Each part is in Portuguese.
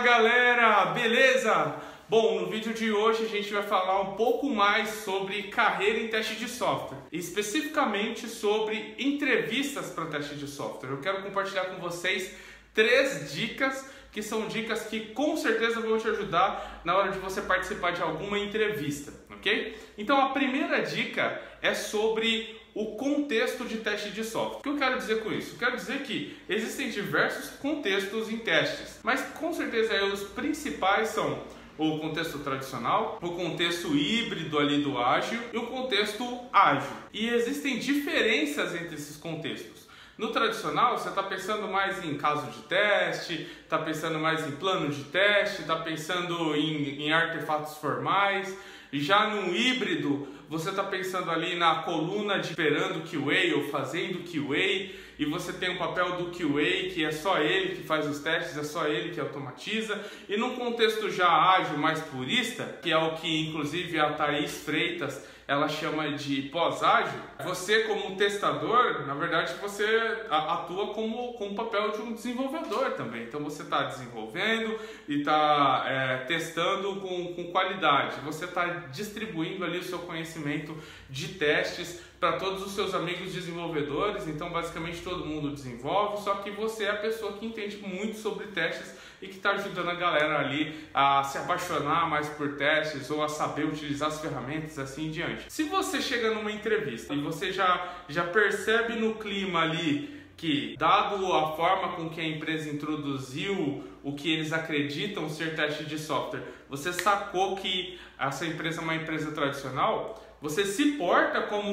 galera, beleza? Bom, no vídeo de hoje a gente vai falar um pouco mais sobre carreira em teste de software, especificamente sobre entrevistas para teste de software. Eu quero compartilhar com vocês 3 dicas que são dicas que com certeza vão te ajudar na hora de você participar de alguma entrevista, ok? Então a primeira dica é sobre o contexto de teste de software. O que eu quero dizer com isso? Eu quero dizer que existem diversos contextos em testes, mas com certeza os principais são o contexto tradicional, o contexto híbrido ali do ágil e o contexto ágil. E existem diferenças entre esses contextos. No tradicional, você está pensando mais em caso de teste, está pensando mais em plano de teste, está pensando em artefatos formais. Já no híbrido, você está pensando ali na coluna de esperando QA ou fazendo QA, e você tem o papel do QA, que é só ele que faz os testes, é só ele que automatiza. E num contexto já ágil, mais purista, que é o que inclusive a Thaís Freitas ela chama de pós-ágil, você como testador, na verdade você atua como o papel de um desenvolvedor também. Então você está desenvolvendo e está testando com qualidade. Você está distribuindo ali o seu conhecimento de testes para todos os seus amigos desenvolvedores. Então basicamente todo mundo desenvolve, só que você é a pessoa que entende muito sobre testes e que está ajudando a galera ali a se apaixonar mais por testes ou a saber utilizar as ferramentas, assim em diante. Se você chega numa entrevista e você já percebe no clima ali que, dado a forma com que a empresa introduziu o que eles acreditam ser teste de software, você sacou que essa empresa é uma empresa tradicional, você se porta como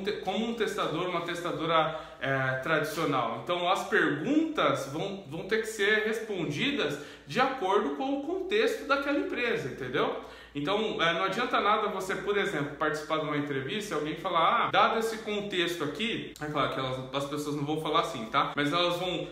um testador, uma testadora tradicional. Então as perguntas vão ter que ser respondidas de acordo com o contexto daquela empresa, entendeu? Então não adianta nada você, por exemplo, participar de uma entrevista e alguém falar, dado esse contexto aqui, é claro que as pessoas não vão falar assim, tá? Mas elas vão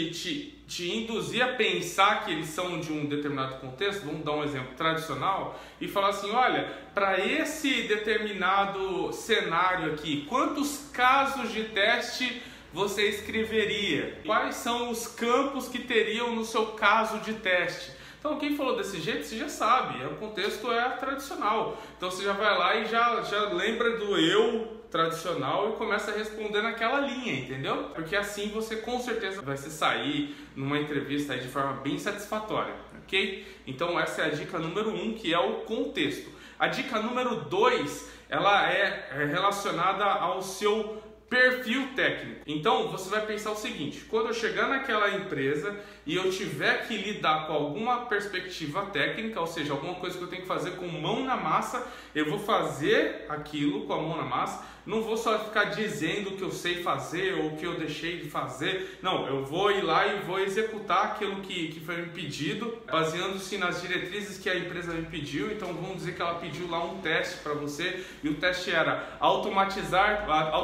te induzir a pensar que eles são de um determinado contexto. Vamos dar um exemplo tradicional e falar assim, olha, para esse determinado cenário aqui, quantos casos de teste você escreveria? Quais são os campos que teriam no seu caso de teste? Então quem falou desse jeito, você já sabe, o contexto é tradicional. Então você já vai lá e já lembra do eu tradicional e começa a responder naquela linha, entendeu? Porque assim você com certeza vai se sair numa entrevista aí de forma bem satisfatória, ok? Então essa é a dica número 1, que é o contexto. A dica número 2, ela é relacionada ao seu perfil técnico. Então você vai pensar o seguinte: quando eu chegar naquela empresa e eu tiver que lidar com alguma perspectiva técnica, ou seja, alguma coisa que eu tenho que fazer com mão na massa, eu vou fazer aquilo com a mão na massa. Não vou só ficar dizendo o que eu sei fazer ou o que eu deixei de fazer. Não, eu vou ir lá e vou executar aquilo que foi me pedido, baseando-se nas diretrizes que a empresa me pediu. Então vamos dizer que ela pediu lá um teste para você, e o teste era automatizar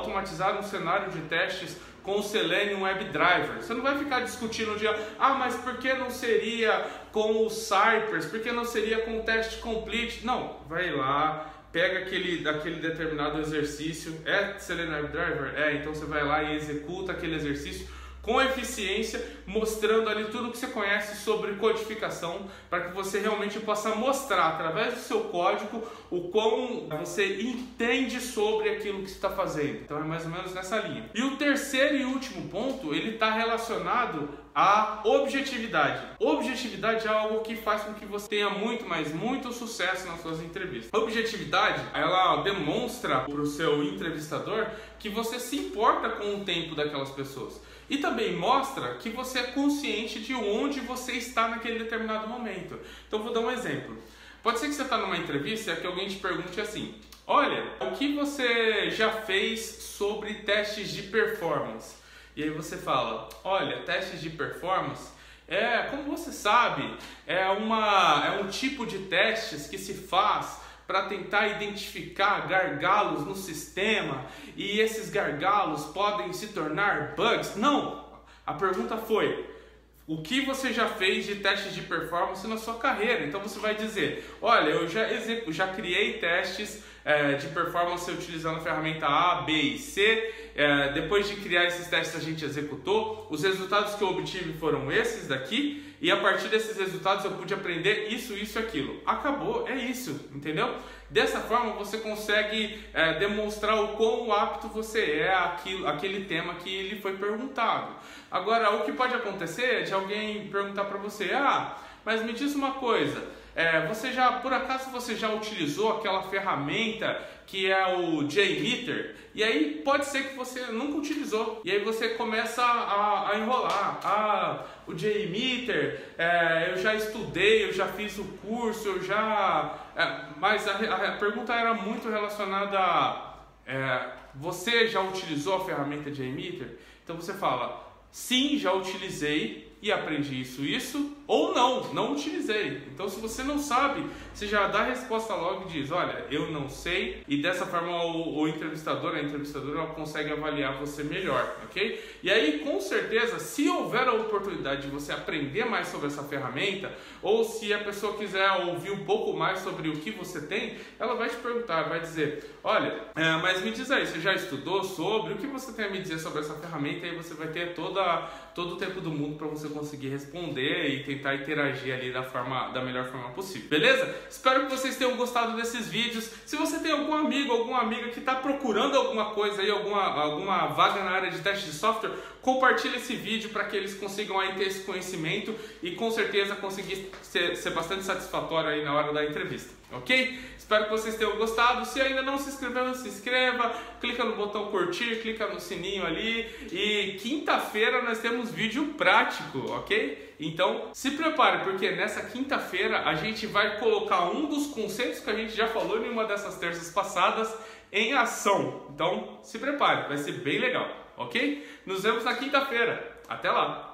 um cenário de testes com o Selenium WebDriver. Você não vai ficar discutindo o dia, mas por que não seria com o Cypress? Por que não seria com o Test Complete? Não, vai lá, pega aquele determinado exercício. É Selenium WebDriver? Então você vai lá e executa aquele exercício com eficiência, mostrando ali tudo que você conhece sobre codificação, para que você realmente possa mostrar através do seu código o quão você entende sobre aquilo que você está fazendo. Então é mais ou menos nessa linha. E o terceiro e último ponto, ele está relacionado à objetividade. Objetividade é algo que faz com que você tenha muito sucesso nas suas entrevistas. A objetividade, ela demonstra para o seu entrevistador que você se importa com o tempo daquelas pessoas. E também mostra que você é consciente de onde você está naquele determinado momento. Então vou dar um exemplo. Pode ser que você está numa entrevista e que alguém te pergunte assim: olha, o que você já fez sobre testes de performance? E aí você fala: olha, testes de performance como você sabe, é um tipo de testes que se faz para tentar identificar gargalos no sistema, e esses gargalos podem se tornar bugs. Não! A pergunta foi: o que você já fez de testes de performance na sua carreira? Então você vai dizer: olha, eu já criei testes de performance utilizando a ferramenta A, B e C. Depois de criar esses testes a gente executou. Os resultados que eu obtive foram esses daqui. e a partir desses resultados eu pude aprender isso e aquilo. Acabou, é isso, entendeu? Dessa forma você consegue demonstrar o quão apto você é àquele tema que lhe foi perguntado. Agora, o que pode acontecer é de alguém perguntar para você: mas me diz uma coisa, por acaso você já utilizou aquela ferramenta que é o JMeter? E aí pode ser que você nunca utilizou, e aí você começa a enrolar. O JMeter, eu já estudei, eu já fiz o curso, mas a pergunta era muito relacionada a você já utilizou a ferramenta JMeter? Então você fala: sim, já utilizei e aprendi isso, ou não utilizei. Então, se você não sabe, você já dá a resposta logo e diz: olha, eu não sei, e dessa forma o entrevistador, a entrevistadora consegue avaliar você melhor, ok? E aí, com certeza, se houver a oportunidade de você aprender mais sobre essa ferramenta, ou se a pessoa quiser ouvir um pouco mais sobre o que você tem, ela vai te perguntar, vai dizer: olha, mas me diz aí, você já estudou sobre, o que você tem a me dizer sobre essa ferramenta? E aí você vai ter todo o tempo do mundo para você conseguir responder e tentar interagir ali da melhor forma possível, beleza? Espero que vocês tenham gostado desses vídeos. Se você tem algum amigo, alguma amiga que está procurando alguma coisa aí, alguma vaga na área de teste de software, compartilhe esse vídeo para que eles consigam aí ter esse conhecimento e com certeza conseguir ser bastante satisfatório aí na hora da entrevista, ok? Espero que vocês tenham gostado. Se ainda não se inscreveu, se inscreva, clica no botão curtir, clica no sininho ali, e quinta-feira nós temos vídeo prático, ok? Então se prepare, porque nessa quinta-feira a gente vai colocar um dos conceitos que a gente já falou em uma dessas terças passadas em ação. Então se prepare, vai ser bem legal, ok? Nos vemos na quinta-feira. Até lá!